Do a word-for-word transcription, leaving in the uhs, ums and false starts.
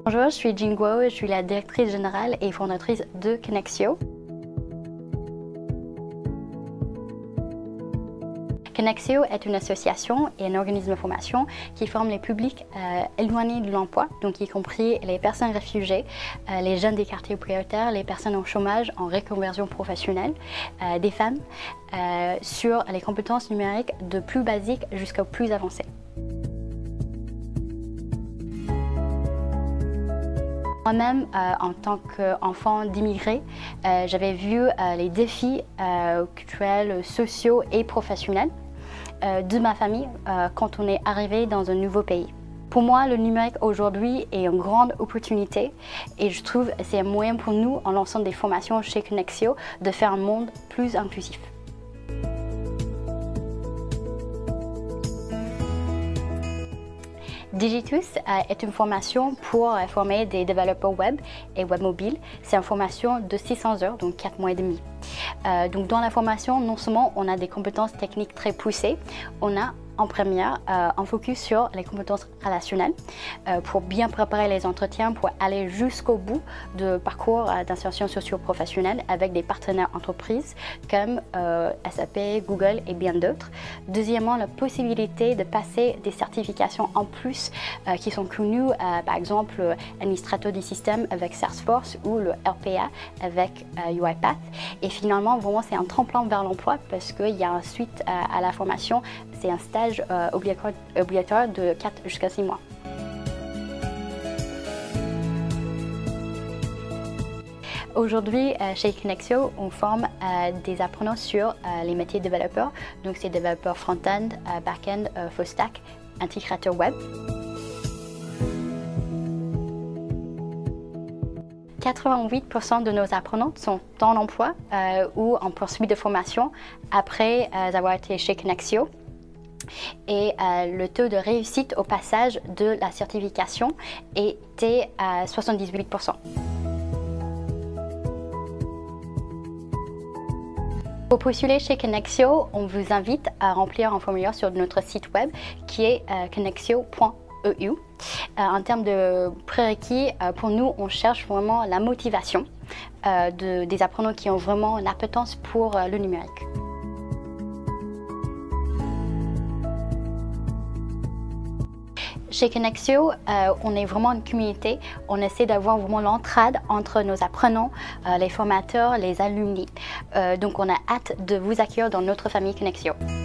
Bonjour, je suis Jing Guo, je suis la directrice générale et fondatrice de Connexio. Connexio est une association et un organisme de formation qui forme les publics euh, éloignés de l'emploi, donc y compris les personnes réfugiées, euh, les jeunes des quartiers prioritaires, les personnes en chômage, en reconversion professionnelle, euh, des femmes, euh, sur les compétences numériques de plus basiques jusqu'aux plus avancées. Moi-même, euh, en tant qu'enfant d'immigrés, euh, j'avais vu euh, les défis euh, culturels, sociaux et professionnels euh, de ma famille euh, quand on est arrivé dans un nouveau pays. Pour moi, le numérique aujourd'hui est une grande opportunité et je trouve que c'est un moyen pour nous, en lançant des formations chez Connexio, de faire un monde plus inclusif. Digitus euh, est une formation pour euh, former des développeurs web et web mobile. C'est une formation de six cents heures, donc quatre mois et demi. Euh, donc dans la formation, non seulement on a des compétences techniques très poussées, on a en première euh, un focus sur les compétences relationnelles euh, pour bien préparer les entretiens, pour aller jusqu'au bout de parcours euh, d'insertion socio-professionnelle avec des partenaires entreprises comme euh, S A P, Google et bien d'autres. Deuxièmement, la possibilité de passer des certifications en plus euh, qui sont connues, euh, par exemple administrateur du système avec Salesforce ou le R P A avec euh, UiPath. Et finalement, vraiment, c'est un tremplin vers l'emploi parce qu'il y a ensuite euh, à la formation, c'est un stage Euh, obligatoire, obligatoire de quatre jusqu'à six mois. Aujourd'hui, euh, chez Connexio, on forme euh, des apprenants sur euh, les métiers de développeurs. Donc, c'est développeurs front-end, euh, back-end, euh, full stack, intégrateur web. quatre-vingt-huit pour cent de nos apprenants sont en emploi euh, ou en poursuite de formation après euh, avoir été chez Connexio. Et euh, le taux de réussite au passage de la certification était à soixante-dix-huit pour cent. Pour postuler chez Connexio, on vous invite à remplir un formulaire sur notre site web qui est euh, connexio point e u. Euh, en termes de prérequis, euh, pour nous, on cherche vraiment la motivation euh, de, des apprenants qui ont vraiment une appétence pour euh, le numérique. Chez Connexio, euh, on est vraiment une communauté. On essaie d'avoir vraiment l'entraide entre nos apprenants, euh, les formateurs, les alumni. Euh, donc on a hâte de vous accueillir dans notre famille Connexio.